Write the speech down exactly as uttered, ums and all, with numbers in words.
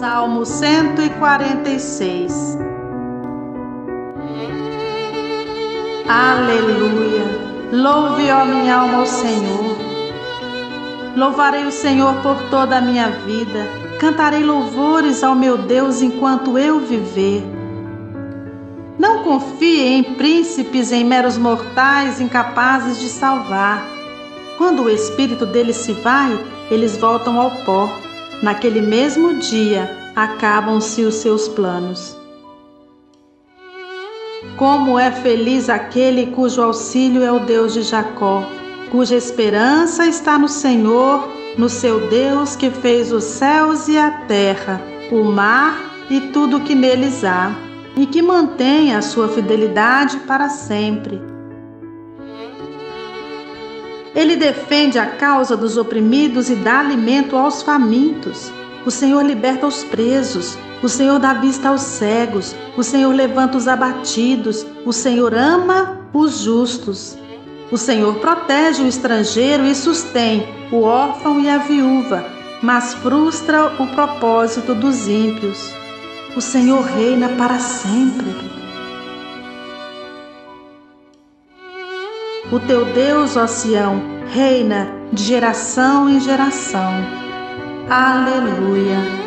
Salmo cento e quarenta e seis. Aleluia! Louve, ó minha alma, ao Senhor. Louvarei o Senhor por toda a minha vida. Cantarei louvores ao meu Deus enquanto eu viver. Não confie em príncipes, em meros mortais incapazes de salvar. Quando o espírito deles se vai, eles voltam ao pó. Naquele mesmo dia, acabam-se os seus planos. Como é feliz aquele cujo auxílio é o Deus de Jacó, cuja esperança está no Senhor, no seu Deus que fez os céus e a terra, o mar e tudo o que neles há, e que mantém a sua fidelidade para sempre. Ele defende a causa dos oprimidos e dá alimento aos famintos. O Senhor liberta os presos. O Senhor dá vista aos cegos. O Senhor levanta os abatidos. O Senhor ama os justos. O Senhor protege o estrangeiro e sustém o órfão e a viúva, mas frustra o propósito dos ímpios. O Senhor reina para sempre. O teu Deus, ó Sião, reina de geração em geração. Aleluia!